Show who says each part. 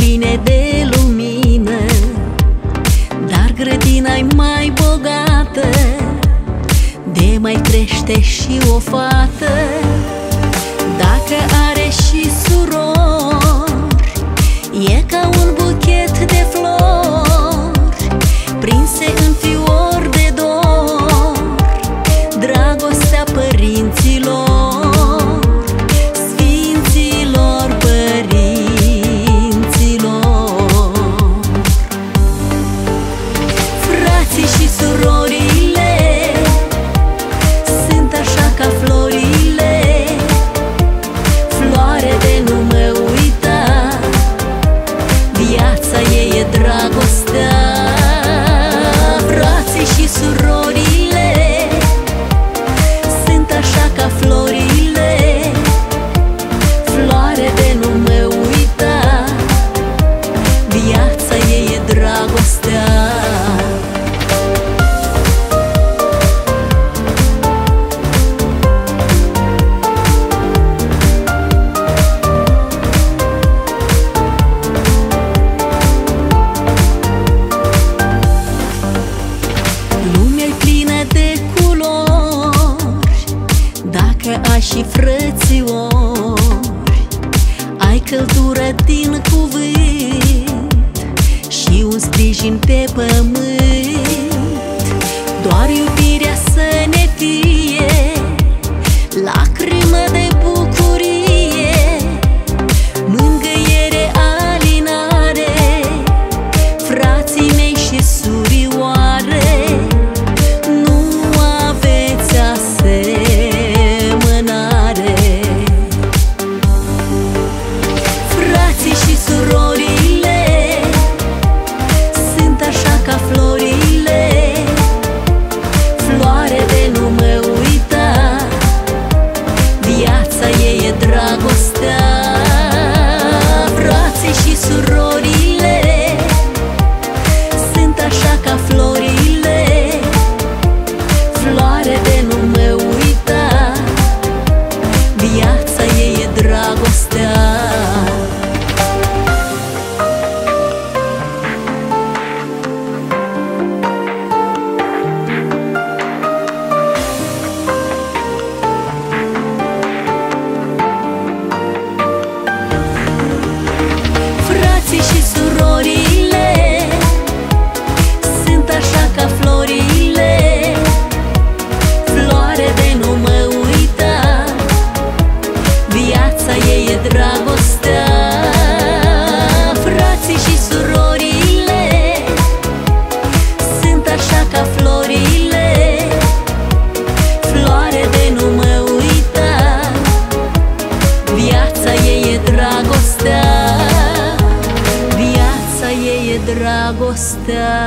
Speaker 1: pline de lumină, dar grădina-i mai bogată, de mai crește și o fată. Dacă are și surori, e ca un buchet de flori prinse în fior de dor, dragostea părinților, sfinților părinților. Frații și surorile sunt așa ca florile, floare de nu mă uita, viața ei e dragostea. Frații și surorile sunt așa ca florile, floare de nu mă uita, viața ei e dragostea. Ai și frățiori, ai căldură din cuvânt și un sprijin pe pământ. Doar iubirea să ne fie lacrimă de bucurie, mângâiere, alinare, frații mei și surioare, nu aveți și surorile sunt așa ca florile, floare de nu mă uita, viața ei e dragostea. Frații și surorile sunt așa ca florile, floare de nu mă uita, viața ei e dragostea. Și surorile sunt așa ca florile, floare de nu mă uita, viața ei e dragostea. Frații și surorile sunt așa ca florile, floare de nu mă uita, viața ei e dragostea. Dragostea.